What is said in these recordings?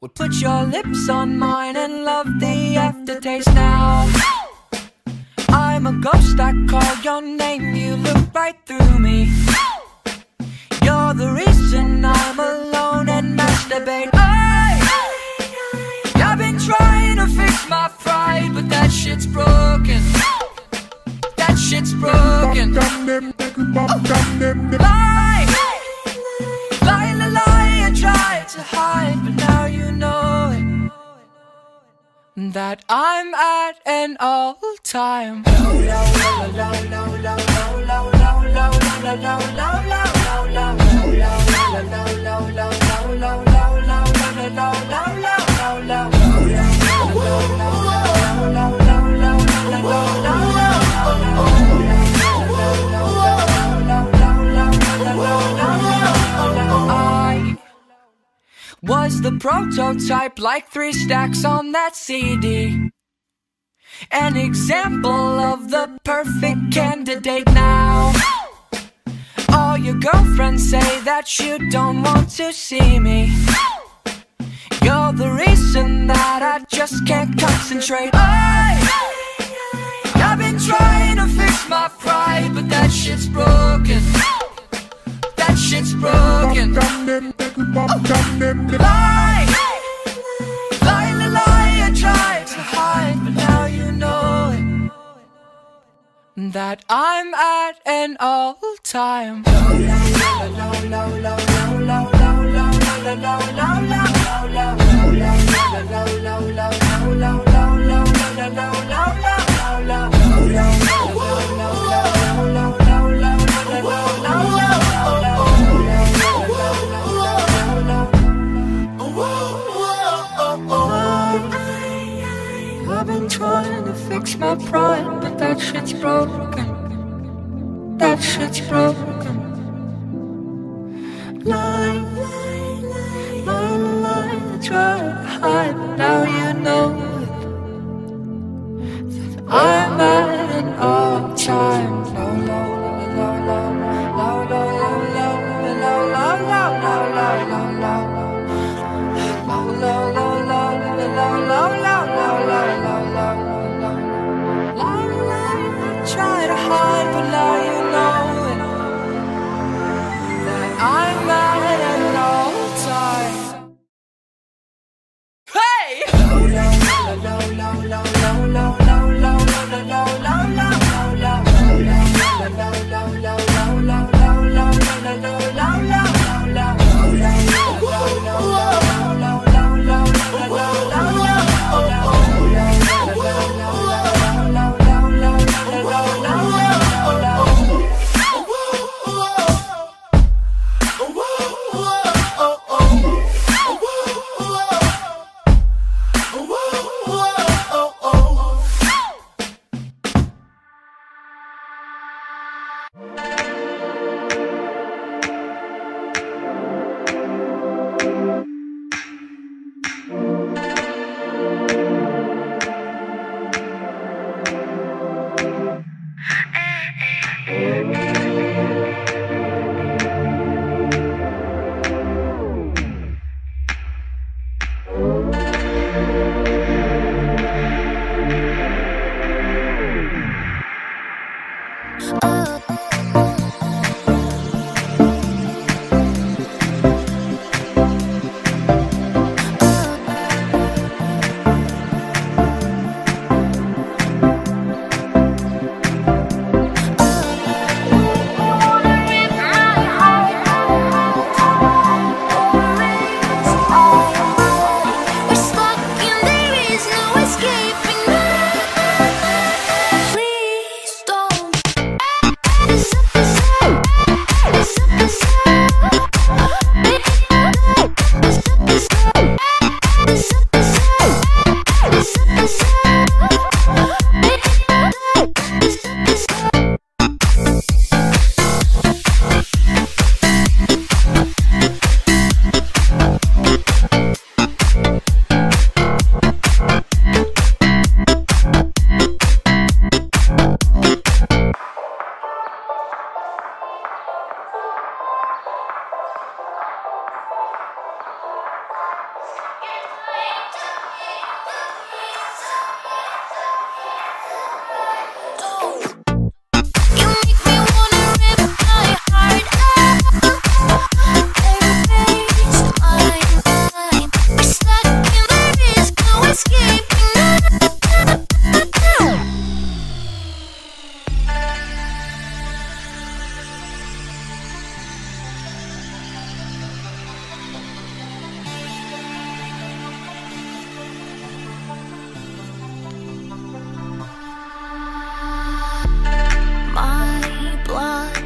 would put your lips on mine and love the aftertaste now. I'm a ghost, I call your name, you look right through me. You're the reason I'm alone and masturbate. I've been trying to fix my pride, but that shit's broken. That shit's broken. Lie, lie, lie, lie, I tried to hide, but now you know it, that I'm at an all-time. I was the prototype, like 3 stacks on that CD. An example of the perfect candidate now. All your girlfriends say that you don't want to see me. You're the reason that I just can't concentrate. I've been trying to fix my pride, but that shit's broken. That shit's broken. Lie, lie, lie, lie, I tried to hide, but now you know it, that I'm at an all-time. I've been trying to fix my pride, but that shit's broken. That shit's broken. Lie, lie, lie, lie, lie, I try to hide, but now you know that I'm at an all-time low, low, low, low, low, low, low, low, low, low, low, low, low, low, low, low, low, low, low, try to hide, but now you know it, that I'm at an all-time. Hey!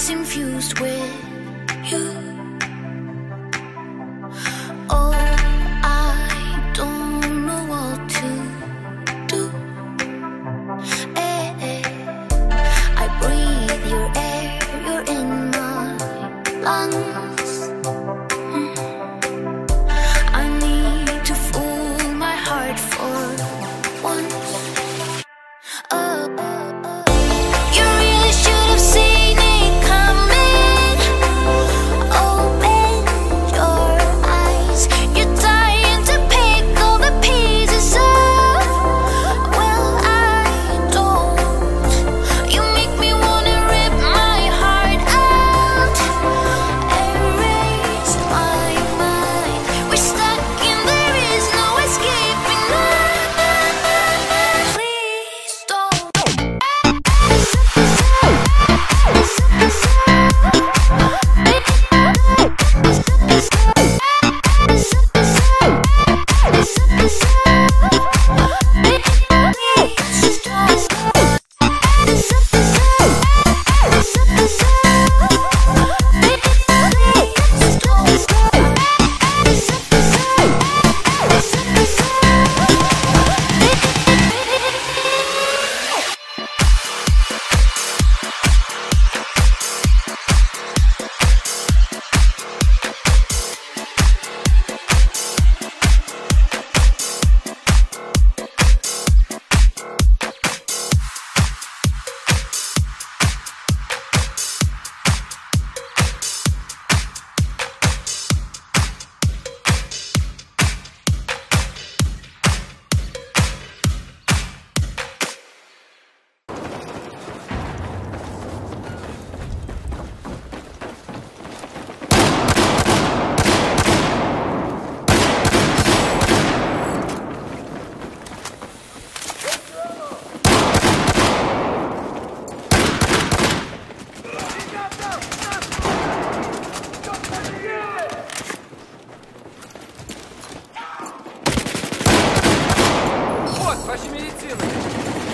infused with you. Oh, I don't know what to do. I breathe your air, you're in my lungs. I need to fool my heart for once. You really should have seen it coming. Open your eyes. You're dying to pick all the pieces up. Well, I don't. You make me wanna rip my heart out. Erase my mind. We're stuck and there is no escaping now. Please don't. Вот, ваши медицины.